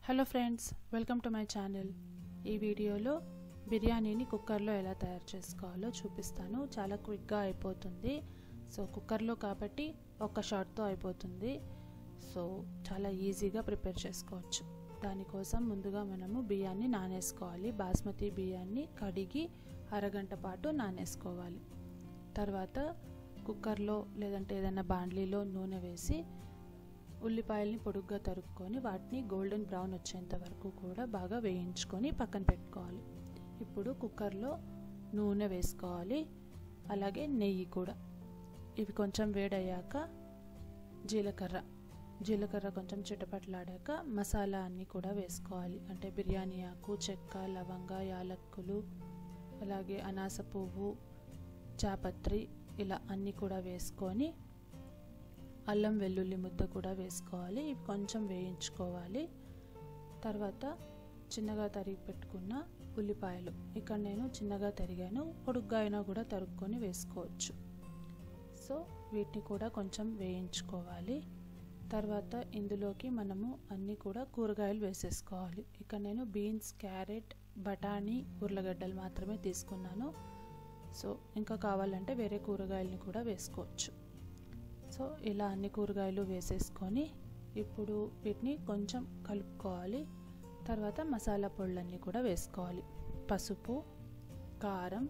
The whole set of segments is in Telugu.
Hello friends, welcome to my channel. ఈ వీడియోలో బిర్యానీని కుక్కర్లో ఎలా తయారు చేసుకోవాలో చూపిస్తాను. చాలా క్విక్గా అయిపోతుంది. సో కుక్కర్లో కాబట్టి ఒక షాట్తో అయిపోతుంది. సో చాలా ఈజీగా ప్రిపేర్ చేసుకోవచ్చు. దానికోసం ముందుగా మనము బియ్యాన్ని నానేసుకోవాలి. బాస్మతి బియ్యాన్ని కడిగి అరగంట పాటు నానేసుకోవాలి. తర్వాత కుక్కర్లో లేదంటే ఏదైనా బాండ్లీలో నూనె వేసి ఉల్లిపాయల్ని పొడుగ్గా తరుక్కొని వాటిని గోల్డెన్ బ్రౌన్ వచ్చేంత వరకు కూడా బాగా వేయించుకొని పక్కన పెట్టుకోవాలి. ఇప్పుడు కుక్కర్లో నూనె వేసుకోవాలి, అలాగే నెయ్యి కూడా. ఇవి కొంచెం వేడయ్యాక జీలకర్ర కొంచెం చిటపట్లాడాక మసాలా అన్నీ కూడా వేసుకోవాలి. అంటే బిర్యానీ ఆకు, చెక్క, లవంగ, యాలక్కులు, అలాగే అనాస పువ్వు, జాపత్రి ఇలా అన్నీ కూడా వేసుకొని అల్లం వెల్లుల్లి ముద్ద కూడా వేసుకోవాలి. ఇవి కొంచెం వేయించుకోవాలి. తర్వాత చిన్నగా తరిగి పెట్టుకున్న ఉల్లిపాయలు, ఇక్కడ నేను చిన్నగా తరిగాను, పొడుగ్గా అయినా కూడా తరుక్కొని వేసుకోవచ్చు. సో వీటిని కూడా కొంచెం వేయించుకోవాలి. తర్వాత ఇందులోకి మనము అన్నీ కూడా కూరగాయలు వేసేసుకోవాలి. ఇక్కడ నేను బీన్స్, క్యారెట్, బఠానీ, ఉర్లగడ్డలు మాత్రమే తీసుకున్నాను. సో ఇంకా కావాలంటే వేరే కూరగాయలని కూడా వేసుకోవచ్చు. సో ఇలా అన్ని కూరగాయలు వేసేసుకొని ఇప్పుడు వీటిని కొంచెం కలుపుకోవాలి. తర్వాత మసాలా పొళ్ళన్నీ కూడా వేసుకోవాలి. పసుపు, కారం,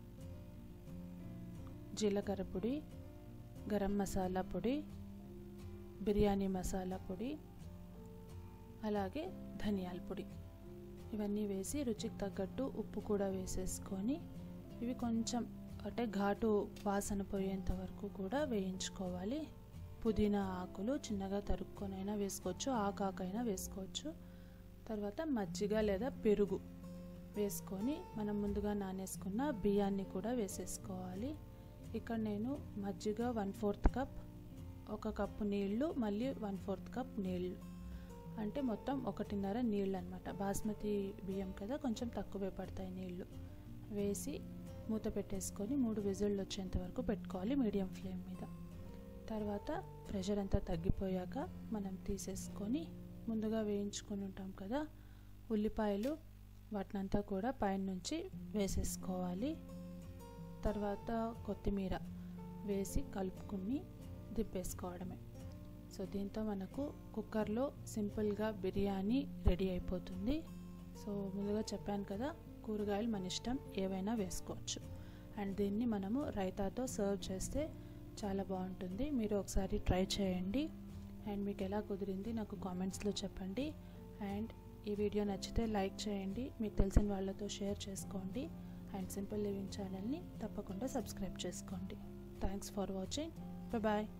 జీలకర్ర పొడి, గరం మసాలా పొడి, బిర్యానీ మసాలా పొడి, అలాగే ధనియాల పొడి, ఇవన్నీ వేసి రుచికి తగ్గట్టు ఉప్పు కూడా వేసేసుకొని ఇవి కొంచెం అంటే ఘాటు వాసన పోయేంత వరకు కూడా వేయించుకోవాలి. పుదీనా ఆకులు చిన్నగా తరుక్కొనైనా వేసుకోవచ్చు, ఆకాకైనా వేసుకోవచ్చు. తర్వాత మజ్జిగ లేదా పెరుగు వేసుకొని మనం ముందుగా నానేసుకున్న బియ్యాన్ని కూడా వేసేసుకోవాలి. ఇక్కడ నేను మజ్జిగ 1/4 కప్, 1 కప్పు నీళ్లు, మళ్ళీ 1/4 కప్ నీళ్లు, అంటే మొత్తం 1.5 నీళ్ళు అనమాట. బాస్మతి బియ్యం కదా, కొంచెం తక్కువే పడతాయి నీళ్లు వేసి మూత పెట్టేసుకొని 3 విజిల్లు వచ్చేంత వరకు పెట్టుకోవాలి మీడియం ఫ్లేమ్ మీద. తర్వాత ప్రెషర్ అంతా తగ్గిపోయాక మనం తీసేసుకొని ముందుగా వేయించుకొని ఉంటాం కదా ఉల్లిపాయలు, వాటినంతా కూడా పైన నుంచి వేసేసుకోవాలి. తర్వాత కొత్తిమీర వేసి కలుపుకుని దింపేసుకోవడమే. సో దీంతో మనకు కుక్కర్లో సింపుల్గా బిర్యానీ రెడీ అయిపోతుంది. సో ముందుగా చెప్పాను కదా, కూరగాయలు మన ఇష్టం ఏవైనా వేసుకోవచ్చు. అండ్ దీన్ని మనము రైతాతో సర్వ్ చేస్తే చాలా బాగుంటుంది. మీరు ఒకసారి ట్రై చేయండి. అండ్ మీకు ఎలా కుదిరింది నాకు కామెంట్స్లో చెప్పండి. అండ్ ఈ వీడియో నచ్చితే లైక్ చేయండి, మీకు తెలిసిన వాళ్ళతో షేర్ చేసుకోండి. అండ్ సింపుల్ లివింగ్ ఛానల్ని తప్పకుండా సబ్స్క్రైబ్ చేసుకోండి. Thanks for watching. బాయ్.